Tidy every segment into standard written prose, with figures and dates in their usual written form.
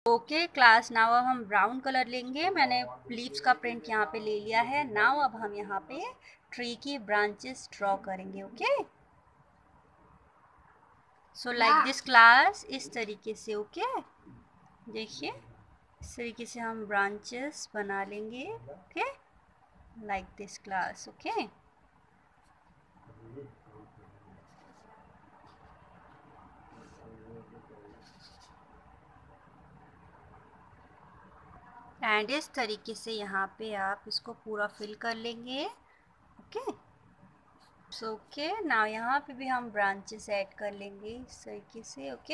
Okay class, now अब हम brown colour लेंगे। मैंने लीव्स का प्रिंट यहाँ पे ले लिया है। नाउ अब हम यहाँ पे ट्री की ब्रांचेस ड्रॉ करेंगे। Okay, so like this class, इस तरीके से। ओके, देखिए इस तरीके से हम ब्रांचेस बना लेंगे। Okay, like this class. Okay, and इस तरीके से यहाँ पे आप इसको पूरा फिल कर लेंगे। ओके, सो ओके, नाउ यहाँ पे भी हम ब्रांचेस ऐड कर लेंगे इस तरीके से। ओके,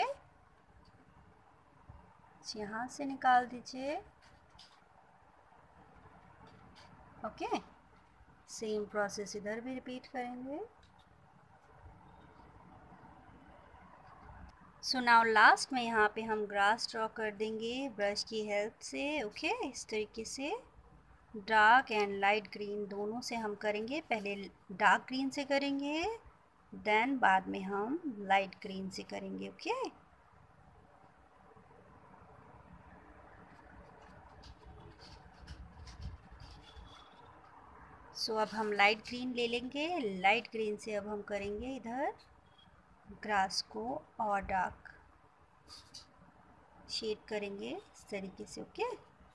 यहाँ से निकाल दीजिए। ओके, सेम प्रोसेस इधर भी रिपीट करेंगे। सो नाउ लास्ट में यहाँ पे हम ग्रास ड्रॉ कर देंगे ब्रश की हेल्प से। ओके, इस तरीके से डार्क एंड लाइट ग्रीन दोनों से हम करेंगे। पहले डार्क ग्रीन से करेंगे, देन बाद में हम लाइट ग्रीन से करेंगे। ओके, सो अब हम लाइट ग्रीन ले लेंगे। लाइट ग्रीन से अब हम करेंगे इधर ग्रास को और डार्क शेड करेंगे इस तरीके से। ओके,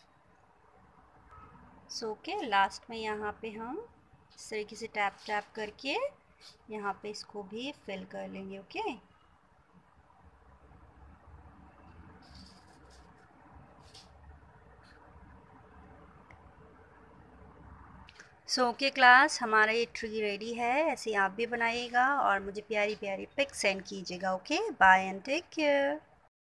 सो ओके, लास्ट में यहाँ पे हम इस तरीके से टैप टैप करके यहाँ पे इसको भी फिल कर लेंगे। ओके, सो ओके क्लास, हमारा ये ट्री रेडी है। ऐसे आप भी बनाइएगा और मुझे प्यारी प्यारी पिक सेंड कीजिएगा। Okay, bye and take care.